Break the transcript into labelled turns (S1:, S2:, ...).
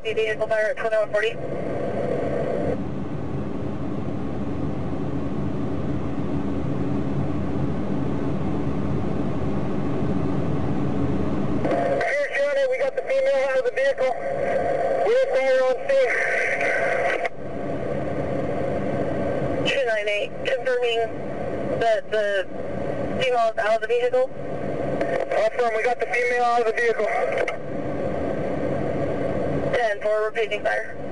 S1: copy vehicle fire at 2140.
S2: We got the female out of the vehicle. We're fire on scene.
S1: 298, confirming that the female is out of the vehicle.
S2: Confirm, we got the female out of the vehicle.
S1: 10-4, we're paging fire.